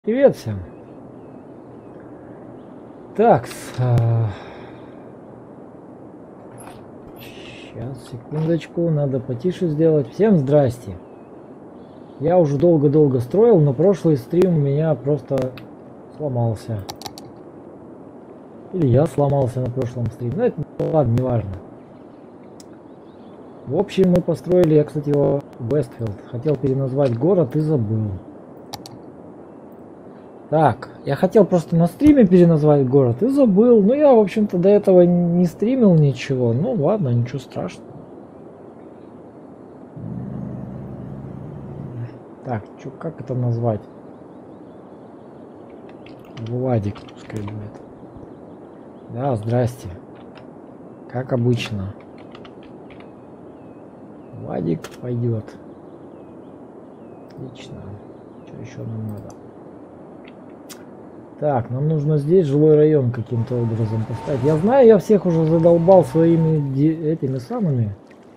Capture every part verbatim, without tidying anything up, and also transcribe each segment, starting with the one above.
Привет всем. Так, сейчас, секундочку, надо потише сделать. Всем здрасте. Я уже долго-долго строил, но прошлый стрим у меня просто сломался. Или я сломался на прошлом стриме. Ну, это ладно, неважно. В общем, мы построили, я, кстати, его Вестфилд. Хотел переназвать город и забыл. Так, я хотел просто на стриме переназвать город и забыл. Ну, я, в общем-то, до этого не стримил ничего. Ну, ладно, ничего страшного. Так, чё, как это назвать? Владик, пускай будет. Да, здрасте. Как обычно. Владик пойдет. Отлично. Что еще нам надо? Так, нам нужно здесь жилой район каким-то образом поставить. Я знаю, я всех уже задолбал своими этими самыми.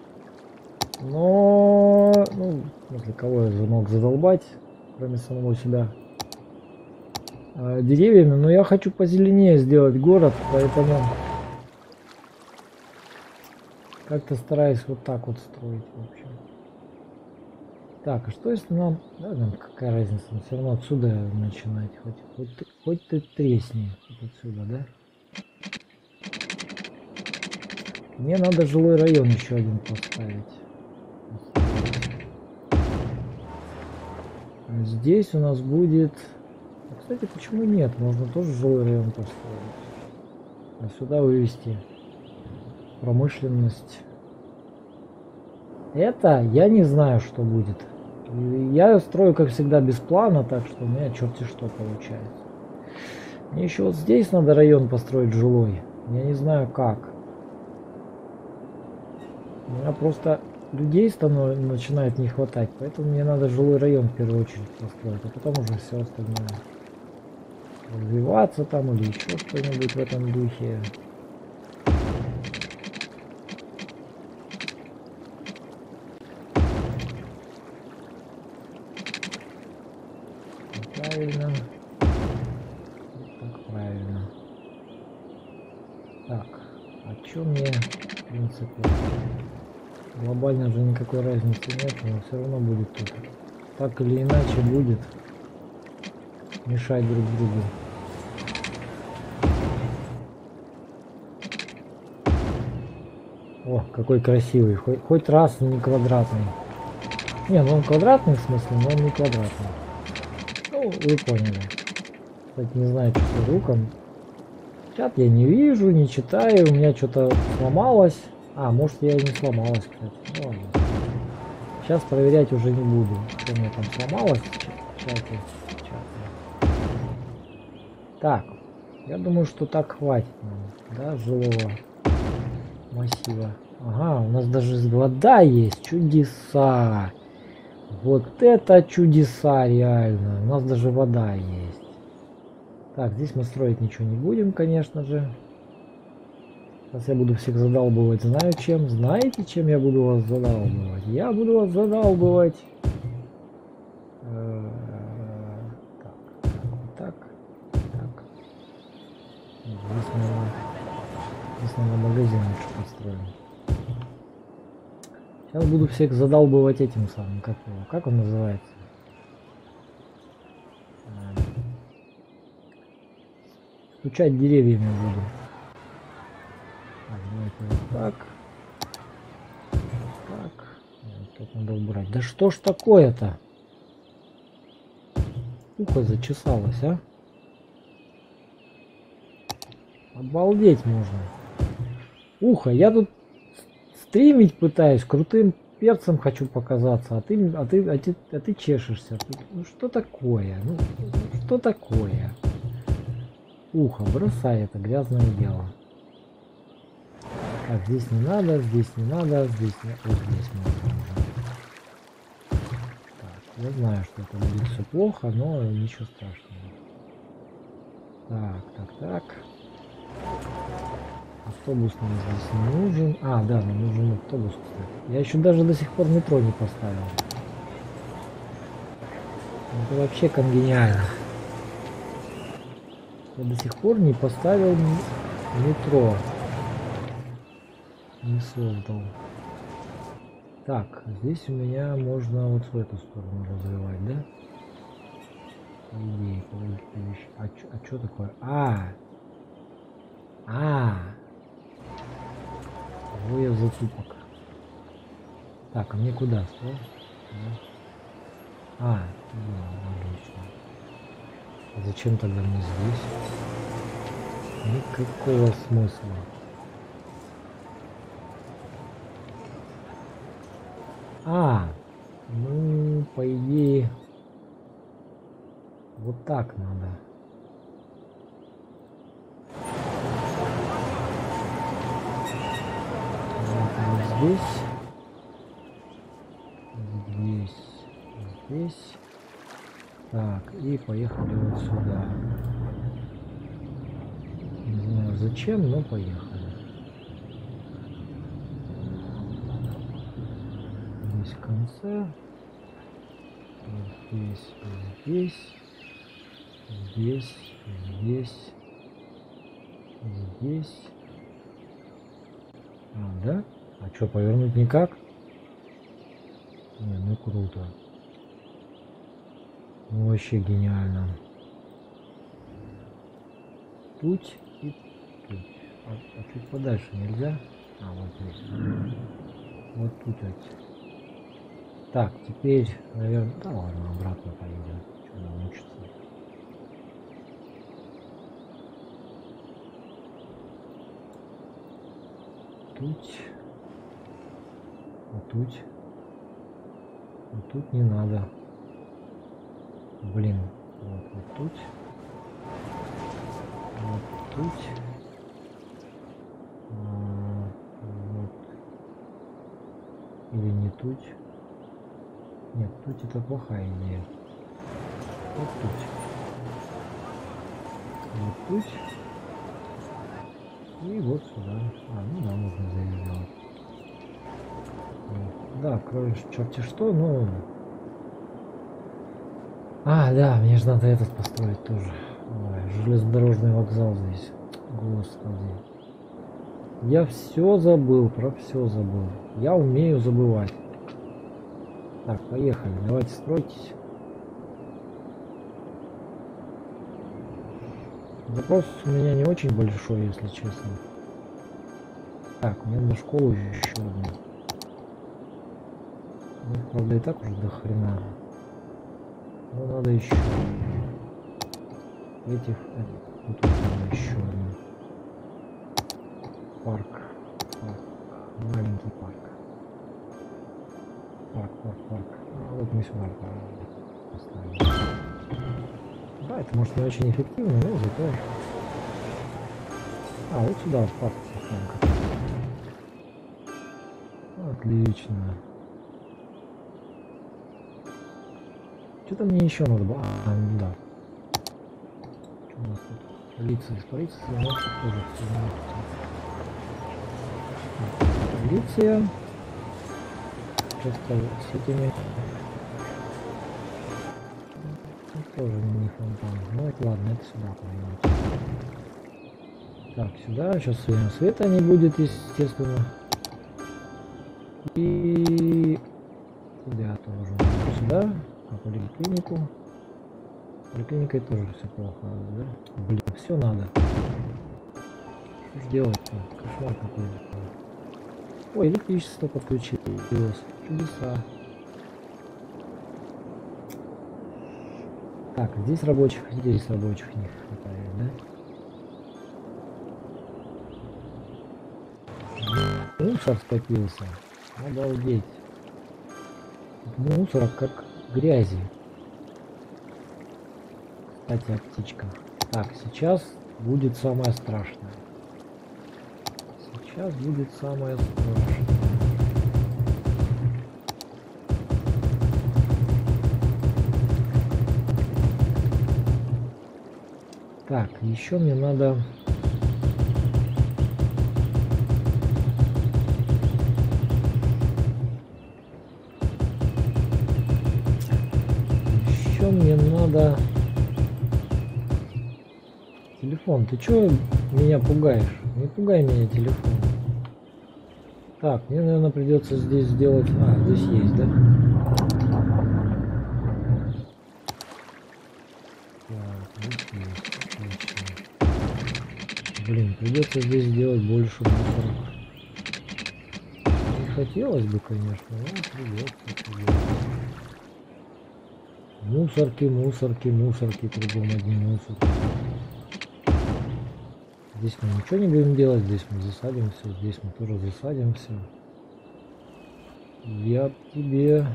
Но, ну, если кого я же мог задолбать, кроме самого себя, э, деревьями. Но я хочу позеленее сделать город, поэтому как-то стараюсь вот так вот строить, в общем. Так, а что если нам... Да, нам какая разница, но все равно отсюда начинать. Хоть, хоть, хоть ты тресни вот отсюда, да? Мне надо жилой район еще один поставить. А здесь у нас будет... А, кстати, почему нет? Можно тоже жилой район построить. А сюда вывести промышленность. Это я не знаю, что будет. Я строю, как всегда, без плана, так что у меня черти что получается. Мне еще вот здесь надо район построить жилой. Я не знаю как. У меня просто людей станов... начинает не хватать, поэтому мне надо жилой район в первую очередь построить, а потом уже все остальное. Развиваться там или еще что-нибудь в этом духе. Правильно. Вот так правильно. Так, а что мне, в принципе, глобально же никакой разницы нет, но все равно будет тут. Так или иначе будет мешать друг другу. О, какой красивый. Хоть, хоть раз не квадратный. Не, ну он квадратный в смысле, но он не квадратный. Ну, вы поняли. Кстати, не знаю, что с звуком. Чат я не вижу, не читаю. У меня что-то сломалось. А, может, я и не сломалась, кстати. Ну, ладно. Сейчас проверять уже не буду, что у меня там сломалось. Чате. Чате. Так, я думаю, что так хватит нам, да, жилого массива. Ага, у нас даже вода есть. Чудеса. Вот это чудеса реально. У нас даже вода есть. Так, здесь мы строить ничего не будем, конечно же. Сейчас я буду всех задалбывать. Знаю чем. Знаете, чем я буду вас задалбывать? Я буду вас задалбывать. Так, так, так, так. Здесь надо, здесь надо магазин лучше построим. Сейчас буду всех задалбывать этим самым. Как его? Как он называется? Стучать деревьями буду. Так, давайте вот так. Так. Вот тут надо убрать. Да что ж такое-то? Ухо зачесалось, а? Обалдеть можно. Ухо, я тут стримить пытаюсь, крутым перцем хочу показаться, а ты, а ты, а ты, а ты чешешься. Ну что такое? Ну что такое? Ухо, бросай это грязное дело. Так, здесь не надо, здесь не надо, здесь не... Вот здесь можно уже. Так, я знаю, что это будет все плохо, но ничего страшного. Так, так, так. Автобус нам здесь не нужен. А, да, нам нужен автобус, кстати. Я еще даже до сих пор метро не поставил. Это вообще конгениально. Я до сих пор не поставил метро. Не создал. Так, здесь у меня можно вот в эту сторону развивать, да? По идее, по логике вещей. А чё, а чё такое? А! А! Ой, затупок. Так, а мне куда? Что? А, да, логично. А зачем тогда мне здесь? Никакого смысла. А, ну, по идее, вот так надо. Вот, вот здесь, здесь, здесь. Так, и поехали вот сюда. Не знаю зачем, но поехали. Здесь в конце. Вот здесь, здесь. Здесь, здесь. Здесь. А, да? А что, повернуть никак? Не, ну круто. Ну, вообще гениально. Тут и тут. А, а чуть подальше нельзя? А, вот здесь. Вот тут вот. Так, теперь, наверное... Да ладно, обратно поедем. Что нам мучиться? Тут. А тут. А тут не надо. Блин. Вот, вот тут. Вот тут. А, вот. Или не тут. Нет, тут это плохая идея. Вот тут. Вот тут. И вот сюда. А, ну да, можно заезжать. Да, кроешь черти что, но... А, да, мне же надо этот построить тоже. Ой, железнодорожный вокзал здесь. Господи. Я все забыл, про все забыл. Я умею забывать. Так, поехали, давайте стройтесь. Запрос у меня не очень большой, если честно. Так, мне надо школу еще одну. Ну, правда, и так уже до хрена. Но надо еще. Этих... Вот тут надо еще одну. Парк. Парк. Маленький парк. Парк, парк, парк. А вот мы сюда поставим. Да, это может не очень эффективно, но зато... А, вот сюда в парк поставим. Отлично. Что-то мне еще надо было. А, ну да. Что у нас тут? Полиция, полиция, но тоже все. Полиция. Сейчас с этими. Тоже не фонтан. Ну это ладно, это сюда пойдем. Так, сюда. Сейчас света не будет, естественно. И сюда тоже. Сюда. А поликлинику. Поликлиникой тоже все плохо, да? Блин, все надо. Что ж делать-то? Кошмар какой-то. Ой, электричество подключилось. Чудеса. Так, здесь рабочих, здесь рабочих не хватает, да? Мусор скопился. Обалдеть. Мусора как грязи. Кстати, о птичках. Так, сейчас будет самое страшное. Сейчас будет самое страшное. Так, еще мне надо... Еще мне надо Телефон, ты чё меня пугаешь? Не пугай меня, телефон. Так, мне, наверное, придется здесь сделать... А, здесь есть, да? Так, здесь есть, отлично. Блин, придется здесь сделать больше мусорок. Не хотелось бы, конечно, но придется, придется. Мусорки, мусорки, мусорки, кругом одни мусорки. Здесь мы ничего не будем делать, здесь мы засадим все, здесь мы тоже засадим все. Я тебе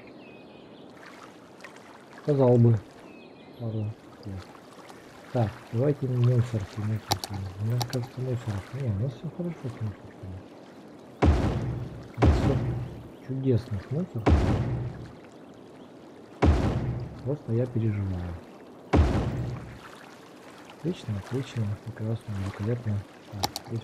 сказал бы пару слов. Так, давайте мусорки, мусорки. У нас кажется мусорок. Не, у нас все хорошо с мусорками. У нас все чудесно с мусорками. Просто я переживаю. Отлично, отлично, прекрасно, великолепно. Так, теперь...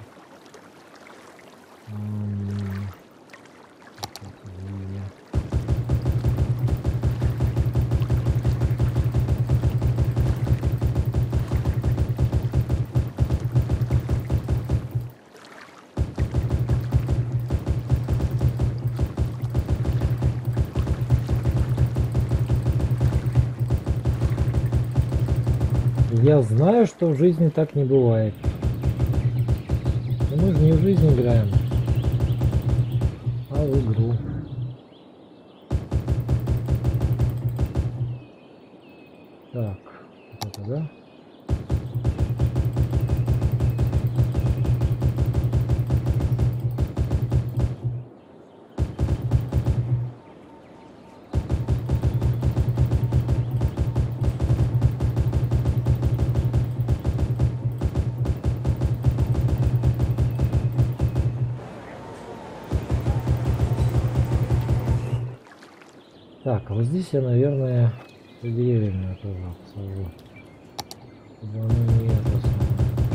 Я знаю, что в жизни так не бывает. Но мы же не в жизнь играем, а в игру. Так, вот это, да? Так, а вот здесь я, наверное, за деревьями тоже посажу. Чтобы оно не это самое.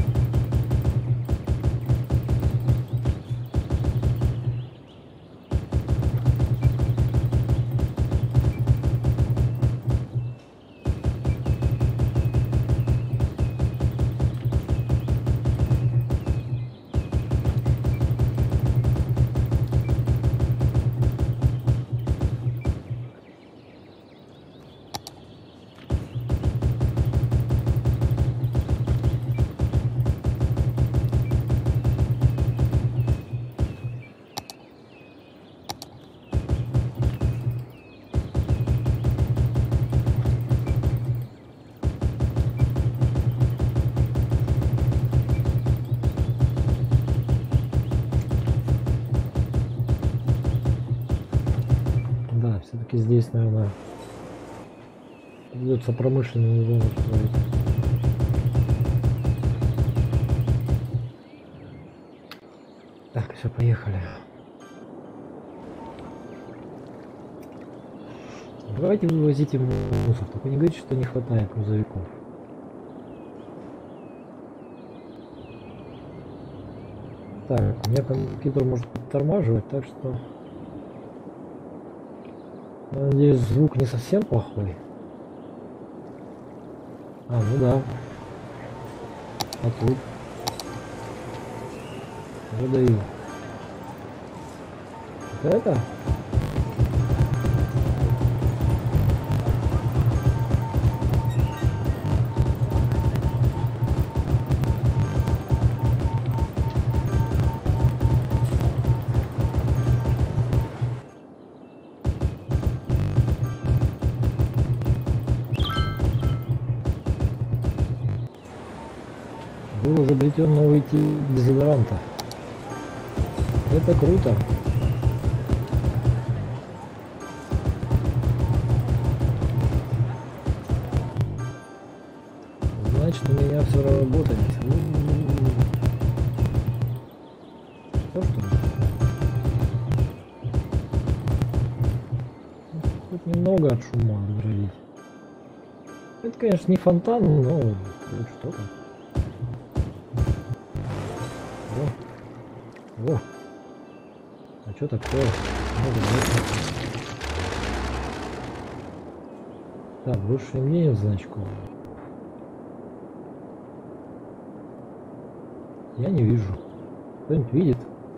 Да, все-таки здесь, наверное, придется промышленную зону строить. Так, все, поехали. Давайте вывозите мусор, только не говорите, что не хватает грузовиков. Так, у меня компьютер может подтормаживать, так что... Надеюсь, звук не совсем плохой. А, ну да. А тут? Выдаю. Вот это? Был изобретен новый тип дезодоранта. Это круто. Значит, у меня все работает. Что, что ли? Хоть немного от шума отгородить. Это, конечно, не фонтан, но вот что-то. Во. Во. А что такое? Так, больше мне нет значков. Я не вижу. Кто-нибудь видит?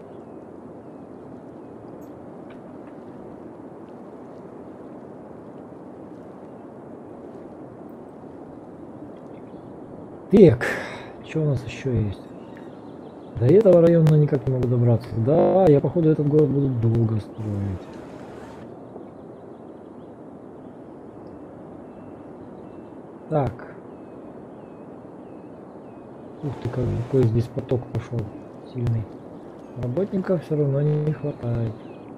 Так, что у нас еще есть? До этого района никак не могу добраться. Да, я походу этот город буду долго строить. Так. Ух ты, какой здесь поток пошел сильный. Работников все равно не хватает.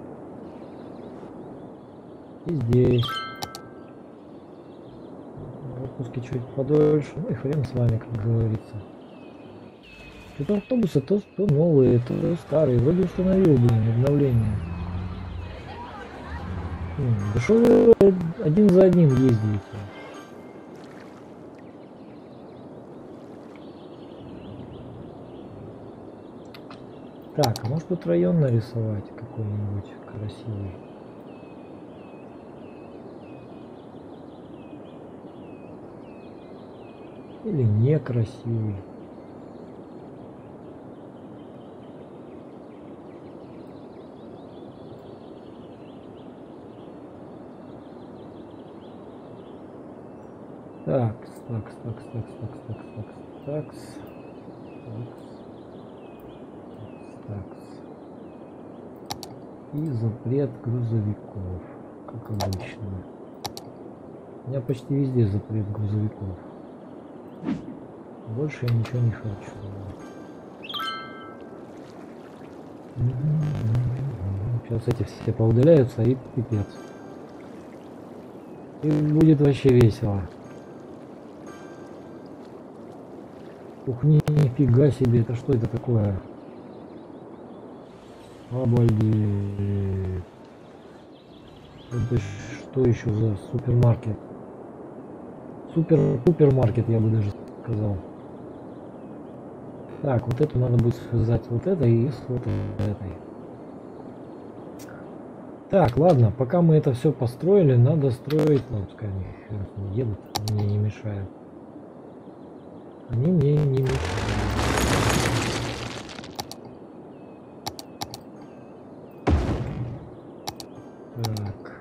И здесь. Отпуски чуть подольше. Ну и хрен с вами, как говорится. Это автобусы то, то новые, то старые. Вроде установил, блин, обновление. Да что вы один за одним ездите? Так, а может тут район нарисовать какой-нибудь красивый? Или некрасивый? Так, так, так, так, так, так, так, так, так, так. И запрет грузовиков, как обычно. У меня почти везде запрет грузовиков. Больше я ничего не хочу. Сейчас эти все поудаляются и пипец. И будет вообще весело. Ух, нифига себе, это что это такое? Обалдеть. Это что еще за супермаркет? Супер-пупермаркет, я бы даже сказал. Так, вот это надо будет связать вот это и с вот этой. Так, ладно, пока мы это все построили, надо строить, ну, пускай они едут, мне не мешают. Они мне не мешают. Так.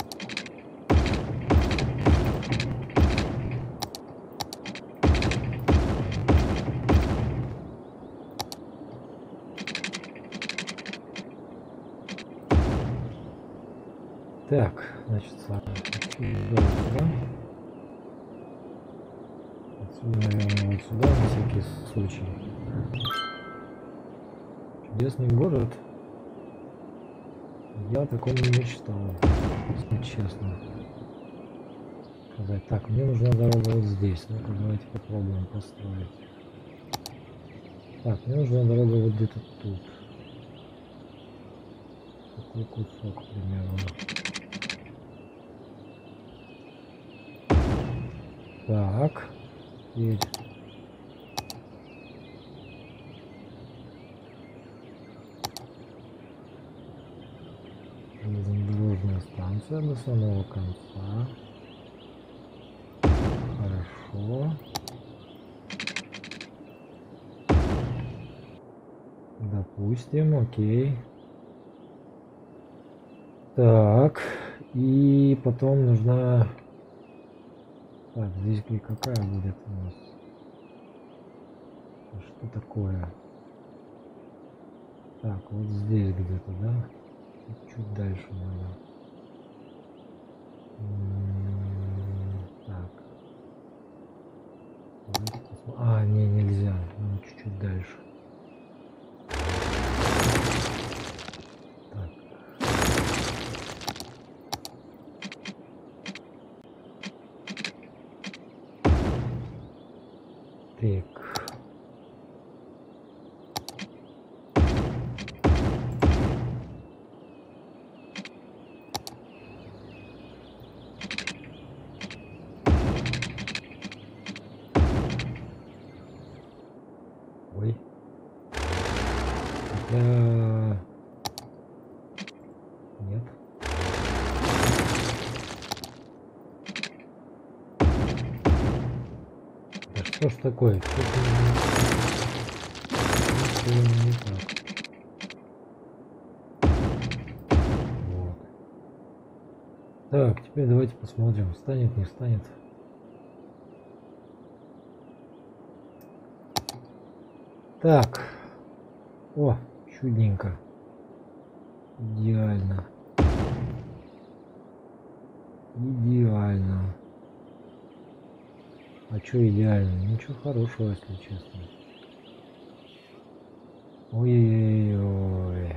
Так, значит, ладно. Отсюда, отсюда, наверное, вот сюда, на всякий случай. Чудесный город. Я о таком не мечтал, если честно сказать. Так, мне нужна дорога вот здесь. Ну-ка, давайте попробуем построить. Так, мне нужна дорога вот где-то тут. Такой кусок примерно. Так, теперь железнодорожная станция до самого конца. Хорошо. Допустим, окей. Так, и потом нужна... Так, здесь какая будет у нас? Что такое? Так, вот здесь где-то, да? Чуть дальше надо. Так. А, не, нельзя. Надо чуть-чуть дальше. Так. Так. Ой. Я... Нет. Да что ж такое? именно не так. Вот. Так, теперь давайте посмотрим, встанет, не встанет. Так. О, чудненько. Идеально. Идеально. А что идеально? Ничего хорошего, если честно. Ой-ой-ой.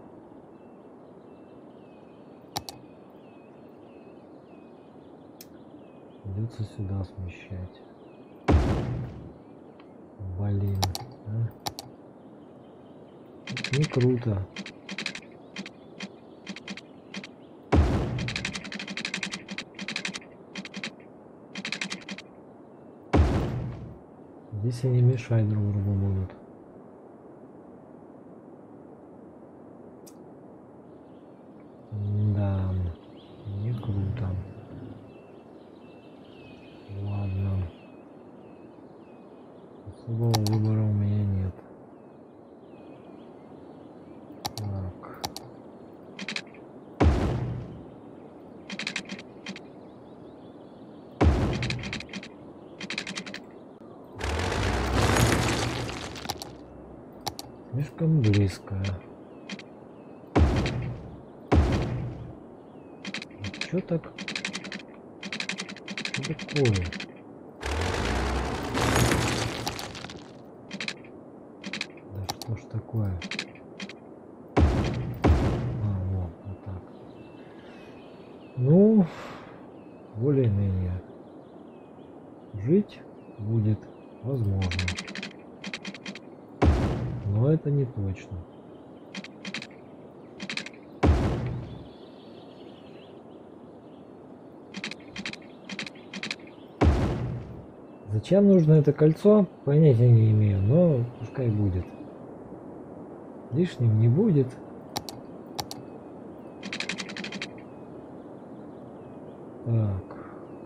Придется сюда смещать. Блин, а? Не круто. Здесь они мешать друг другу будут. Да, не круто. Ладно. Особого выбора у меня нет. Так. Слишком близко. Чё так? Что такое? Да что ж такое? А, вот, вот так. Ну, более-менее. Жить будет возможно. Но это не точно. Зачем нужно это кольцо, понятия не имею, но пускай будет. Лишним не будет. Так.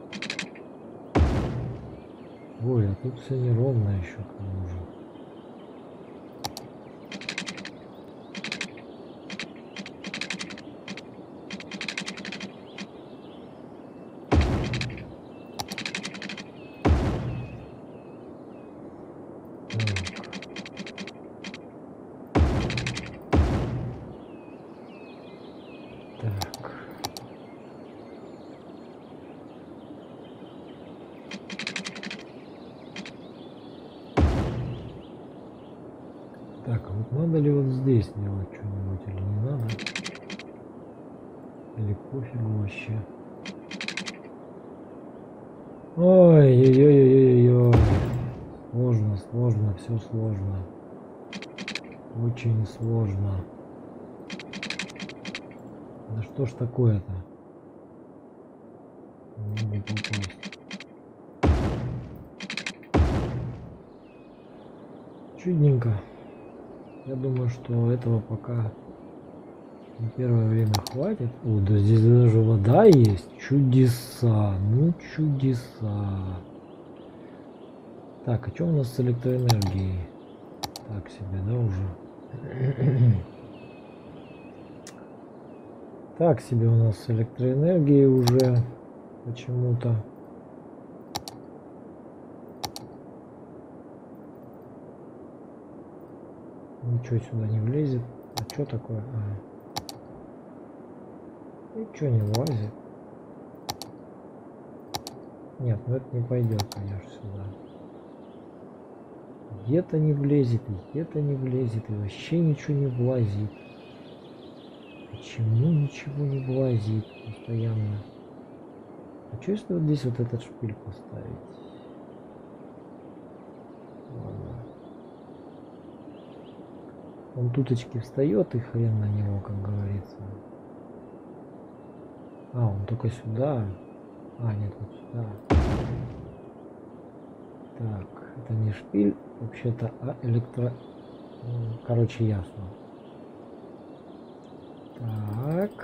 Ой, а тут все неровно еще к тому же. Так, а вот надо ли вот здесь делать что-нибудь или не надо? Или пофигу вообще? Ой-ой-ой-ой-ой-ой. Сложно, сложно, все сложно. Очень сложно. Да что ж такое-то? Не могу попасть. Чудненько. Я думаю, что этого пока на первое время хватит. О, да здесь даже вода есть. Чудеса. Ну чудеса. Так, а что у нас с электроэнергией? Так себе, да, уже? Так себе у нас с электроэнергией уже почему-то. Ничего сюда не влезет. А что такое? А. Ничего не влазит. Нет, ну это не пойдет, конечно, сюда. Где-то не влезет, где-то не влезет, и вообще ничего не влазит. Почему ничего не влазит постоянно? А что если вот здесь вот этот шпиль поставить? Ладно. Он туточки встает и хрен на него, как говорится. А, он только сюда. А, нет, вот сюда. Так, это не шпиль, вообще-то, а электро... Короче, ясно. Так.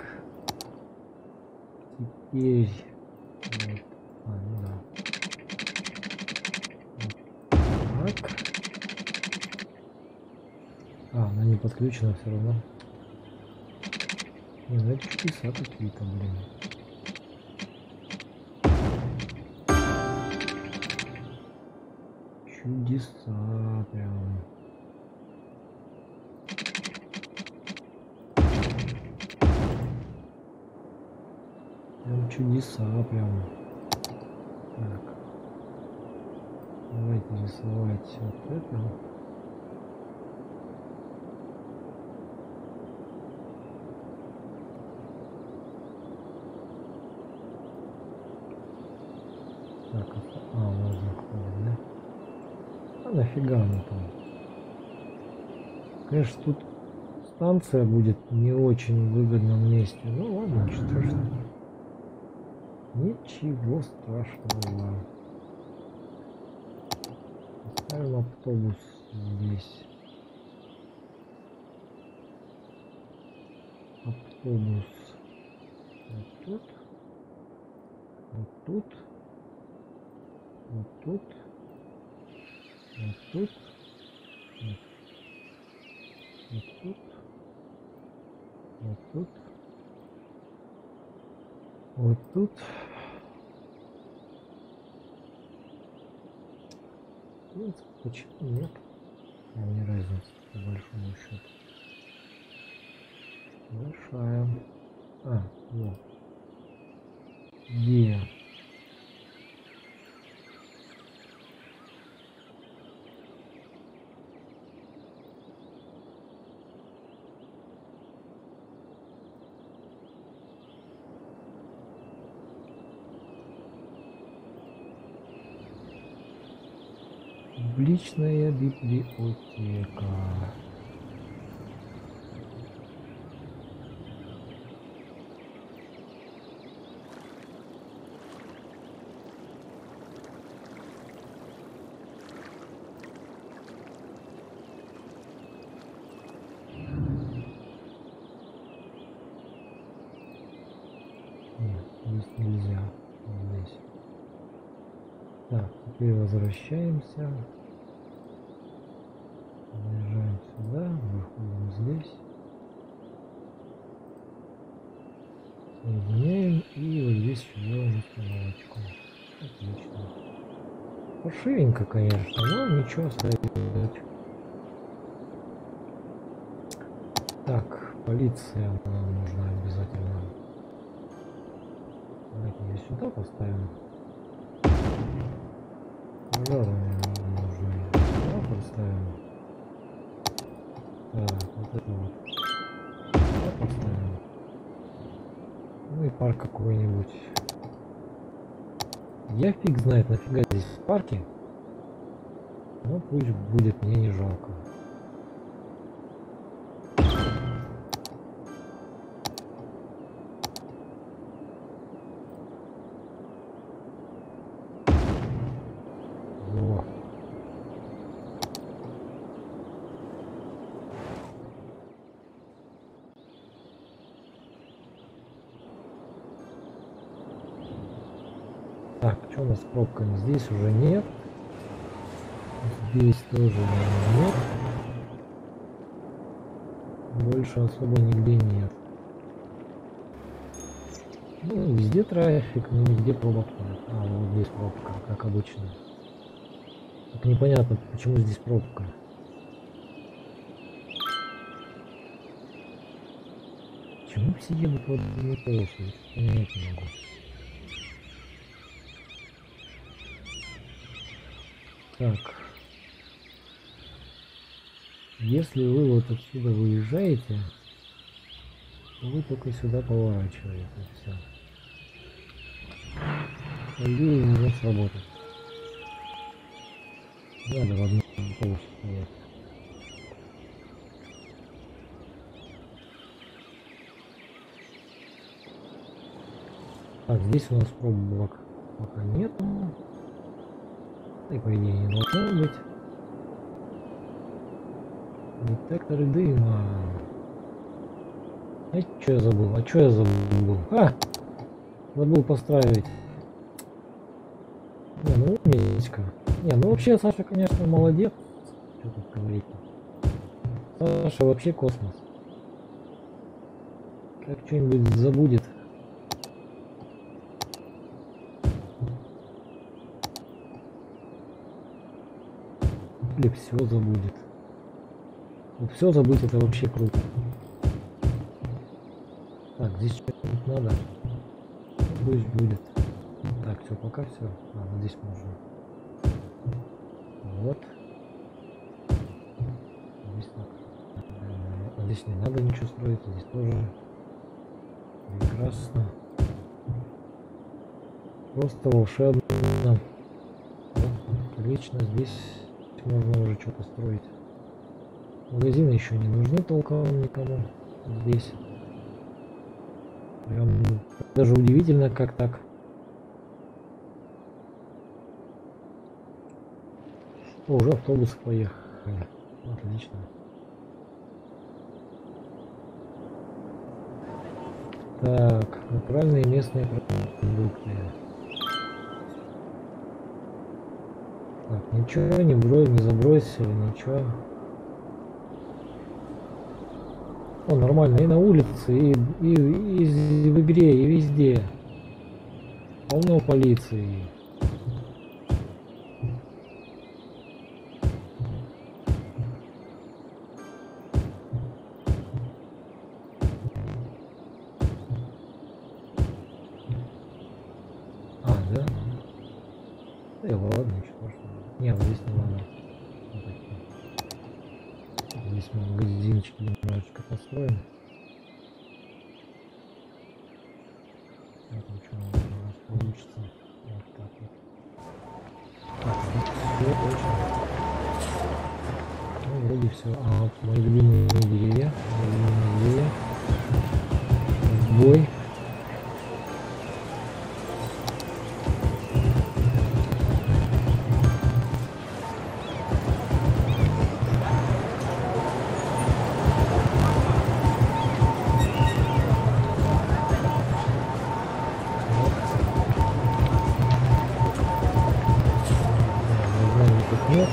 Теперь... Вот. А, ну да. Вот. Так. А, она не подключена все равно. Не, ну это чудеса какие-то, блин. Чудеса прям. Прям чудеса прям. Так. Давайте рисовать вот это. Так, а, можно ходить, да? А нафига она там? Конечно, тут станция будет не очень выгодном месте. Ну ладно, ничего страшного. Ничего страшного. Поставим автобус здесь. Автобус вот тут. Вот тут. Вот тут. Вот тут. Вот, вот тут. Вот тут. Вот тут. В принципе, почему нет? А не разница, по большому счету. Большая. А, вот. Где? Публичная библиотека. Нет, здесь нельзя. Вот здесь. Так, теперь возвращаемся. Заезжаем сюда, выходим здесь. Соединяем и вот здесь еще делаем установочку. Отлично. Паршивенько, конечно, но ничего оставить. Так, полиция нам нужна обязательно. Давайте ее сюда поставим. Пожарные нужны. Сюда поставим. Так, вот это вот. Сюда поставим. Ну и парк какой-нибудь. Я фиг знает, нафига здесь в парке. Но пусть будет, мне не жалко. Во. Так, что у нас с пробками? Здесь уже нет. Здесь тоже нет. Больше особо нигде нет. Ну, везде трафик, но нигде пробок нет. А, вот здесь пробка, как обычно. Так непонятно, почему здесь пробка. Почему все едут в одну полосу? Понять не могу. Так. Если вы вот отсюда выезжаете, то вы только сюда поворачиваете. Все. Надеюсь, не может сработать. Надо в одну полосу стоять. Так, здесь у нас пробок пока нету. И по идее не должно быть. Детекторы дыма. А что я забыл? А что я забыл? А! Забыл поставить. Не, ну умничка. Не, ну вообще Саша, конечно, молодец. Что тут говорить? Саша вообще космос. Как что-нибудь забудет. Или все забудет. Вот все забыть это вообще круто. Так, здесь что-нибудь надо. Пусть будет. Так, все, пока все. А, вот здесь можно. Вот. Здесь так. А здесь не надо ничего строить, здесь тоже. Прекрасно. Просто волшебно. Вот, отлично, здесь можно уже что-то строить. Магазины еще не нужны толком никому. Здесь. Прям даже удивительно, как так. О, уже автобус поехал. Отлично. Так, натуральные местные продукты. Так, ничего не бро, не забросили, ничего. О, нормально, и на улице, и, и, и в игре, и везде. Полно полиции. А, да? Да и ладно, ничего. Не, вот здесь не надо. Вот такие. Здесь мы магазинчики немножечко построим. Вот ничего у нас получится. Вот так вот. Так, здесь все точно. Ну, вроде все. А вот мои любимые деревья. Мои любимые деревья. Бой. Нет.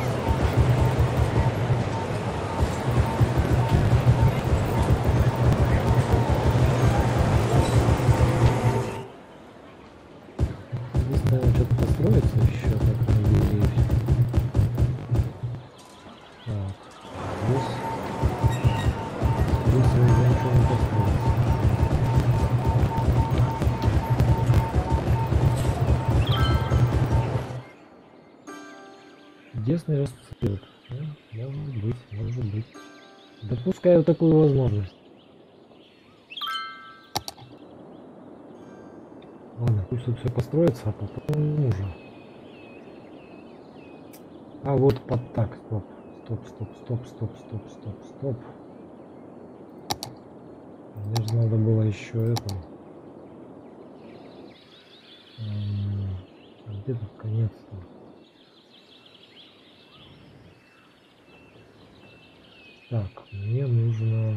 Здесь, наверное, что-то построится еще, так надеюсь. Так, здесь, здесь уже ничего не построится. Чудесный расцвет. Ну, может быть, может быть. Допускаю такую возможность. Ладно, пусть тут все построится, а потом уже. А вот под так, стоп, стоп, стоп, стоп, стоп, стоп, стоп, стоп. Мне же надо было еще это. А где тут конец-то? Так, мне нужно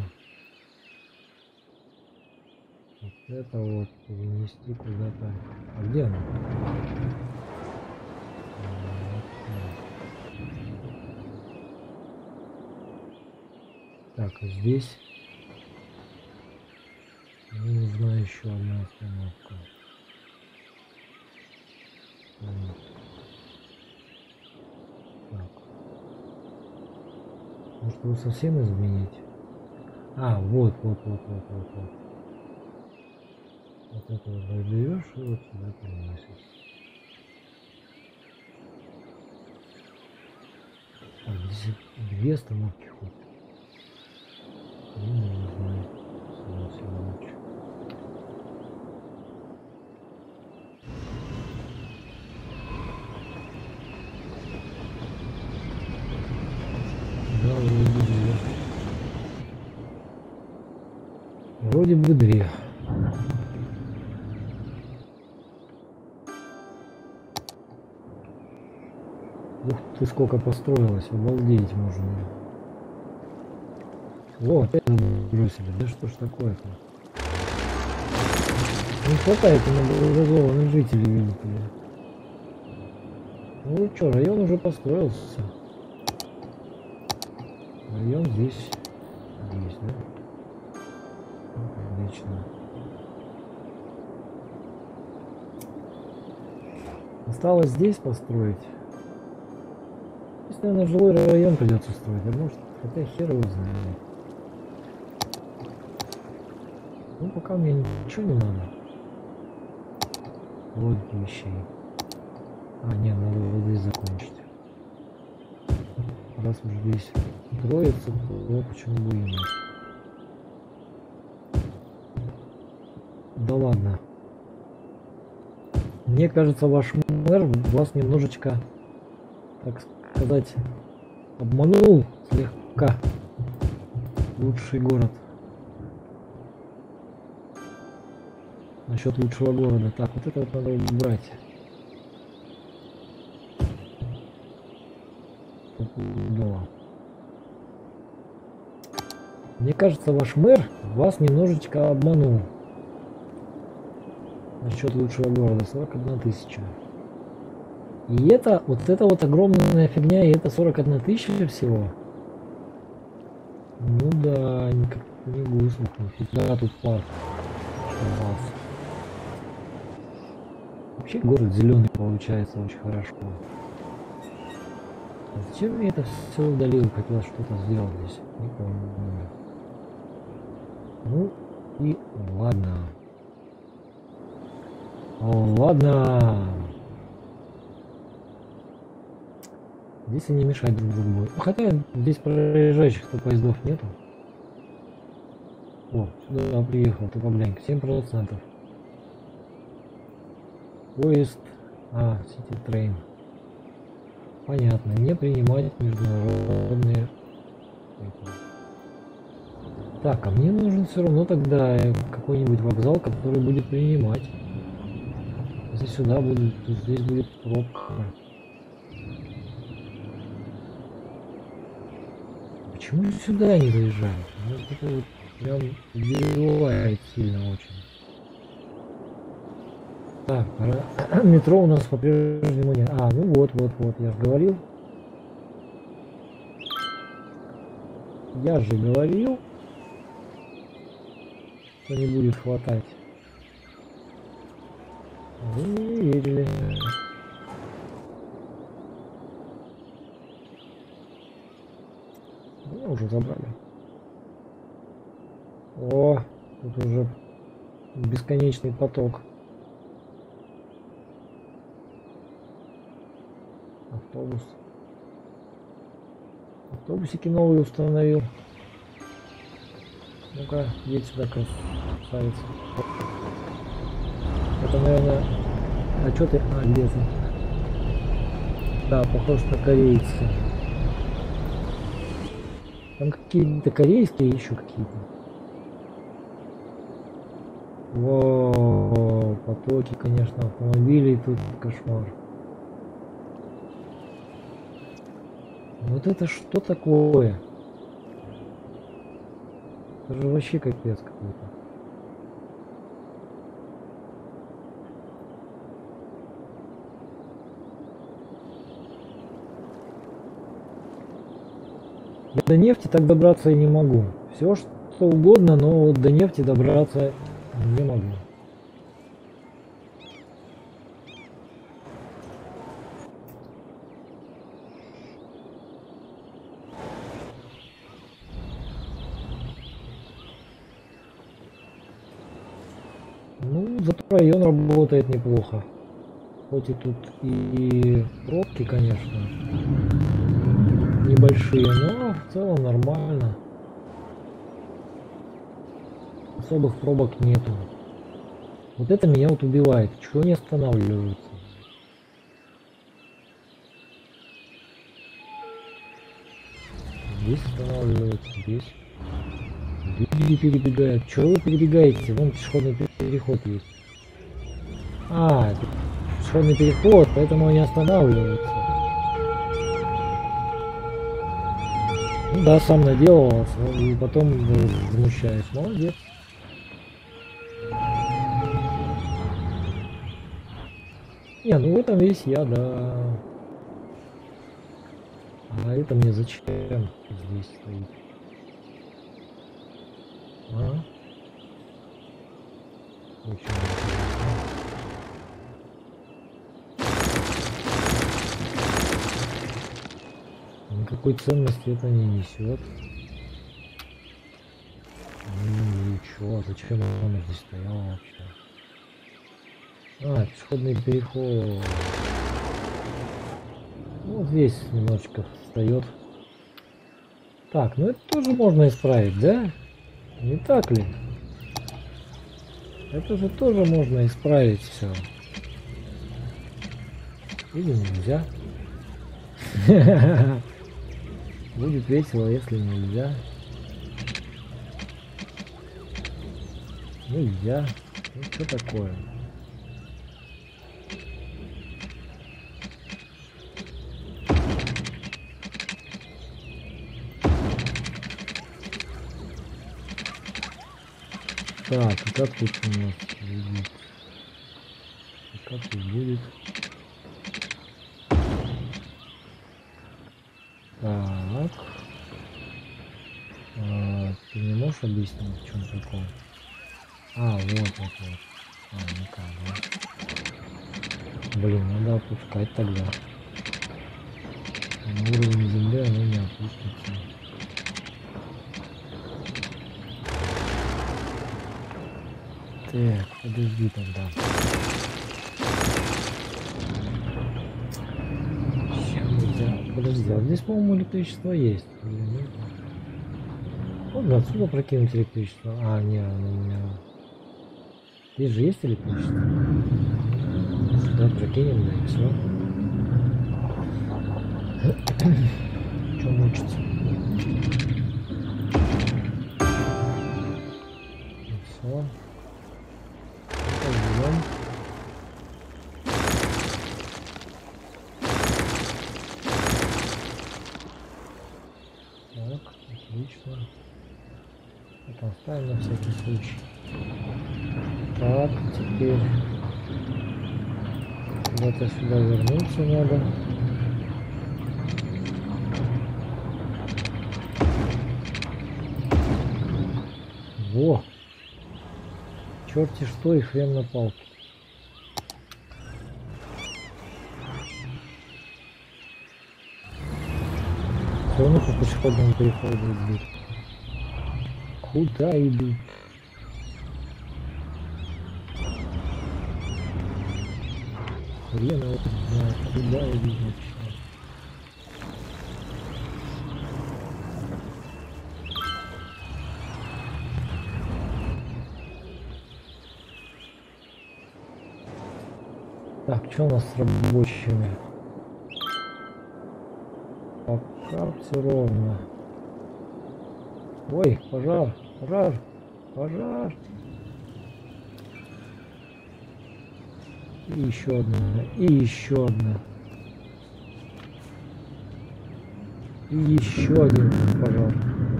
вот это вот перенести куда-то. А где она? Так, а здесь мне нужна еще одна остановка. Так. Может его совсем изменить? А, вот, вот, вот, вот, вот, вот. Вот это вот раздаешь и вот сюда переносишь. Так, здесь две остановки хоть. Ну, не знаю. Сюда, сюда лучше. Да, вроде бы две. Вроде бы две. Ух ты, сколько построилось, обалдеть можно. О, опять бросили, да что ж такое-то? Не хватает образованных жителей, видите ли. Ну что, район уже построился. Район здесь Есть, да? Отлично. Осталось здесь построить. Здесь, наверное, жилой район придется строить. А может, хотя хер его знает. Ну, пока мне ничего не надо. Логики вещей. А, нет, надо вот здесь закончить. Раз уж здесь строится, то почему бы и нет. Да ладно. Мне кажется, ваш мэр вас немножечко, так сказать, обманул слегка. Лучший город. Насчет лучшего города. Так, вот это вот надо убрать. Да. Мне кажется, ваш мэр вас немножечко обманул. Насчет лучшего города. сорок одна тысяча. И это, вот это вот огромная фигня, и это сорок одна тысяча всего. Ну да, никак не гуслов, нифига тут парк. У вас. Вообще город зеленый получается очень хорошо. А зачем я это все удалил? Хотел что-то сделать здесь. Не помню. Ну и ладно. О, ладно. Здесь они мешают друг другу. Хотя здесь проезжающих-то поездов нету. О, сюда приехал, ты поглянь, семь процентов. Поезд, а, City Train. Понятно, не принимать международные. Так, а мне нужен все равно тогда какой-нибудь вокзал, который будет принимать. Если сюда будет, то здесь будет пробка. Почему сюда не заезжают? Ну, это вот прям убивает сильно очень. Так, метро у нас по-прежнему нет. А, ну вот, вот, вот, я же говорил. Я же говорил, что не будет хватать. Вы не верили. Меня уже забрали. О, тут уже бесконечный поток. Автобус. Автобусики новые установил. Ну-ка, едь сюда, красавица. Это, наверное... А что ты... А, где ты? Да, похож на корейца. Там какие-то корейские, еще какие-то. Воу, потоки, конечно, автомобилей, тут кошмар. Вот это что такое? Это же вообще капец какой-то. Я до нефти так добраться и не могу. Все что угодно, но вот до нефти добраться не могу. Ну, зато район работает неплохо. Хоть и тут и пробки, конечно, небольшие, но в целом нормально. Особых пробок нету. Вот это меня вот убивает. Чего не останавливаются? Здесь останавливаются, здесь. Люди перебегают. Чего вы перебегаете? Вон пешеходный переход есть. А, это пешеходный переход, поэтому они останавливаются. Ну да, сам наделался, и потом возмущаюсь. Молодец. Не, ну в этом весь я, да. А это мне зачем здесь стоит? А? Очень интересно. Никакой ценности это не несет. Ну и чё, зачем он здесь стоял вообще? А, пешеходный переход. Вот здесь немножечко встает. Так, ну это тоже можно исправить, да? Не так ли? Это же тоже можно исправить все. Или нельзя. Будет весело, если нельзя. Нельзя. Ну что такое? Так, и как тут у нас будет? И как тут будет? Так. А, ты не можешь объяснить, в чем прикол? А, вот, вот, вот. А, никак, да? Блин, надо опускать тогда. А на уровень земли оно не опустится. Так, подожди тогда. Сейчас, подожди, а здесь, по-моему, электричество есть. Можно отсюда прокинуть электричество. А, не, оно у меня... Здесь же есть электричество. Сюда прокинем, да и все. Че мучиться? И все. Пойдем. Так, отлично. Это оставим на всякий случай. Так, теперь куда-то сюда вернуться надо. Во! Черти что и хрен на палке. Все равно по пешеходному переходу идут. Куда идут? Хрен его знает, куда идут вообще. Так, что у нас с рабочими? Пока все ровно. Ой, пожар, пожар, пожар. И еще одна, и еще одна. И еще один пожар.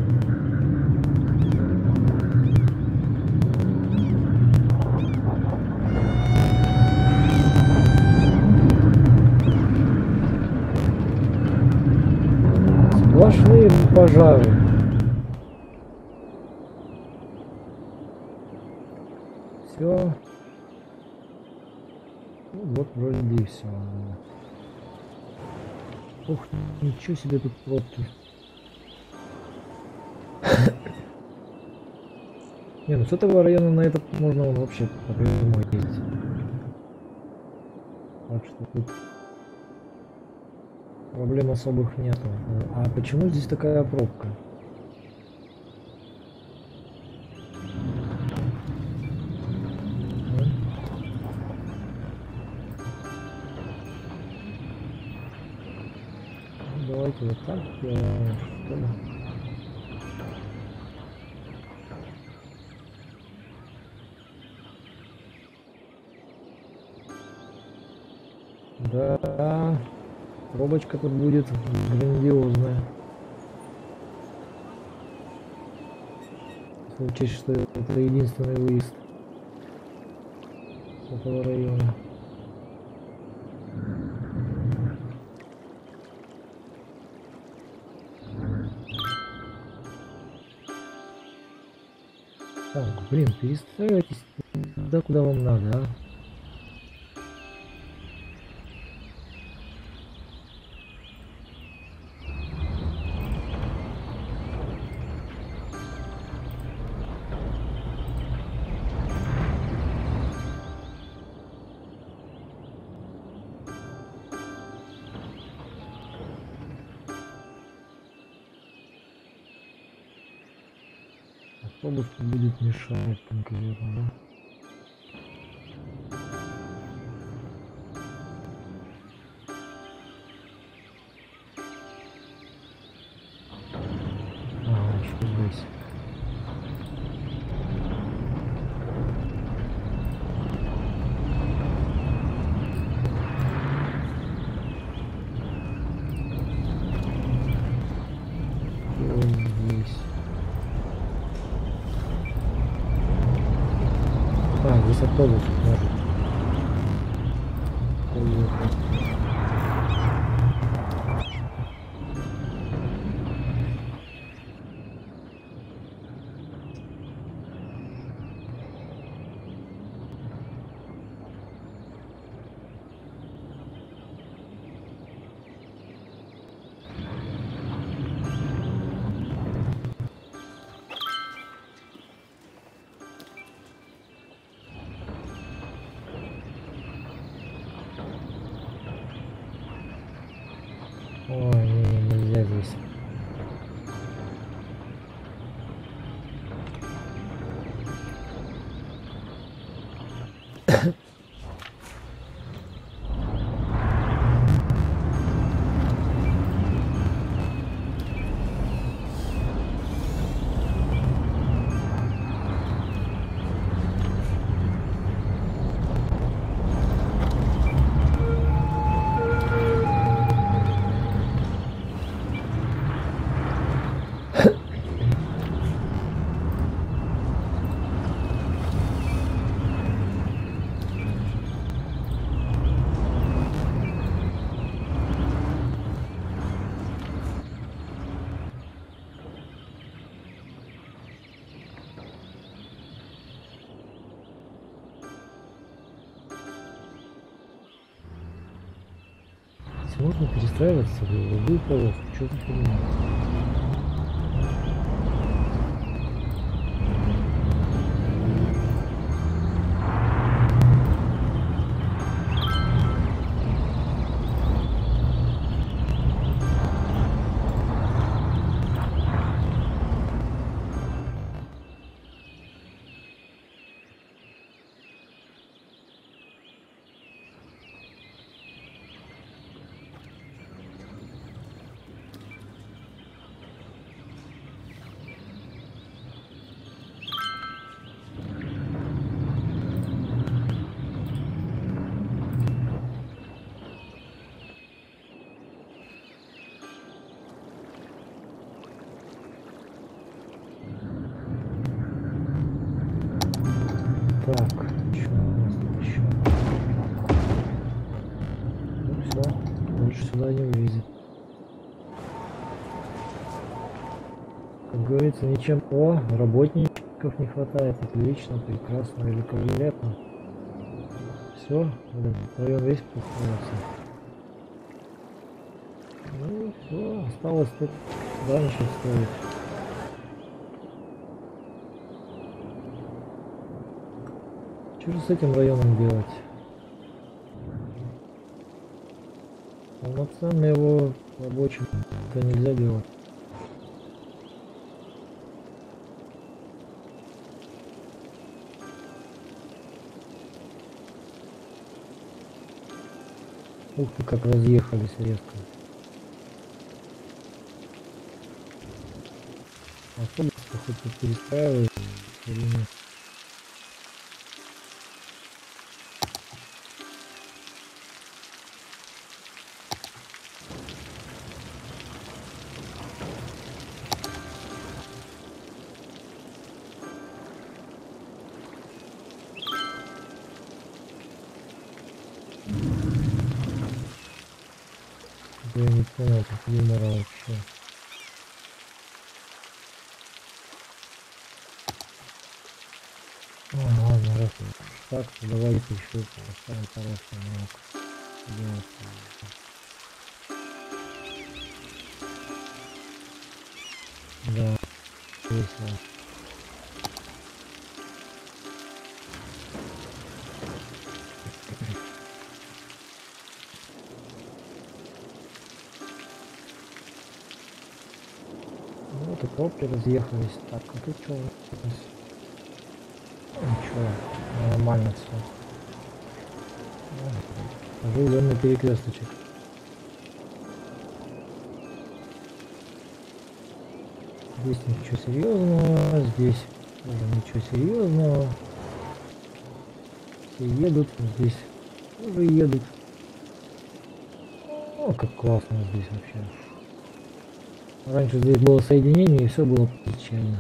Сплошные пожары. Все. Ну, вот вроде и все. Ух, ничего себе тут пробки. Не, ну с этого района на этот можно вообще по прямой ездить. Так что тут проблем особых нету. А почему здесь такая пробка? Давайте вот так сделаем, что ли. Да, пробочка тут будет грандиозная. Учесть, что это единственный выезд с этого района. Так, блин, перестраивайтесь туда, куда вам надо, а. Автобус будет мешать конкретно, да? Ага, еще здесь. И здесь. А, здесь автобус может поехать. Ой, не, не, нельзя здесь. Можно перестраиваться в любую полосу. Что за фигня? Так, что у нас тут еще? Ну все, больше сюда не влезет. Как говорится, ничем. О, работников не хватает. Отлично, прекрасно, великолепно. Все, район весь построился. Ну все, осталось тут дальше строить. Что же с этим районом делать? Полноценно его рабочим это нельзя делать. Ух ты, как разъехались резко. Автобус, походу, перестраивает или нет. Я не понял, как юмора вообще. Ну, ладно, раз так, то давайте еще поставим хороший ног. Да, весело. Вот и пробки разъехались. Так, а тут что у нас? Ничего, нормально все. Оживленный перекресточек. Здесь ничего серьезного, здесь тоже ничего серьезного. Все едут, здесь тоже едут. О, как классно здесь вообще. Раньше здесь было соединение и все было печально.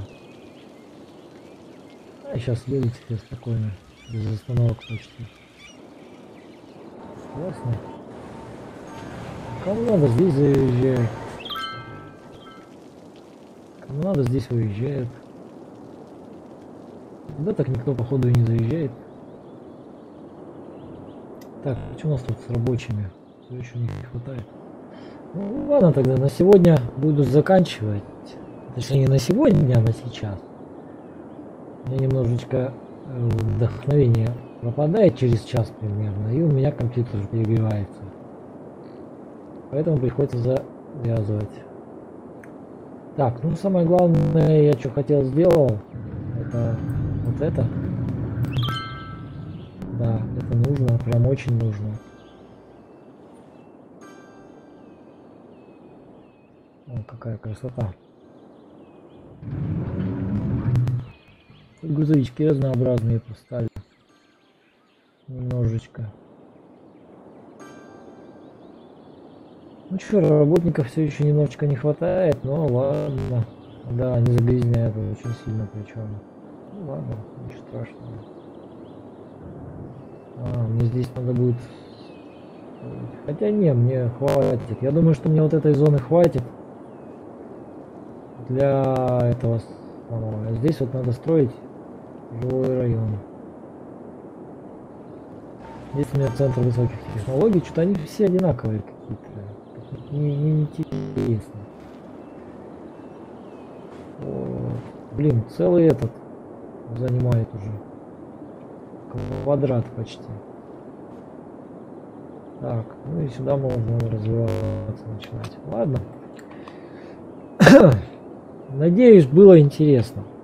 А сейчас едут все спокойно, без остановок почти. Классно. Кому надо, здесь заезжает. Кому надо, здесь выезжает. Да так никто походу и не заезжает. Так, что у нас тут с рабочими? Все еще не хватает. Ну ладно, тогда на сегодня буду заканчивать. Точнее не на сегодня, а на сейчас. У меня немножечко вдохновение пропадает через час примерно, и у меня компьютер перегревается. Поэтому приходится завязывать. Так, ну самое главное, я что хотел сделал, это вот это. Да, это нужно, прям очень нужно. О, какая красота. Грузовички разнообразные поставили. Немножечко. Ну что, работников все еще немножечко не хватает, но ладно. Да, они загрязняют очень сильно причем. Ну ладно, ничего страшного. А, мне здесь надо будет... Хотя не, мне хватит. Я думаю, что мне вот этой зоны хватит. Для этого самого. Здесь вот надо строить жилой район. Здесь у меня центр высоких технологий. Что-то они все одинаковые какие-то. Не, не, не интересно. Вот. Блин, целый этот занимает уже. Квадрат почти. Так, ну и сюда можно развиваться начинать. Ладно. Надеюсь, было интересно.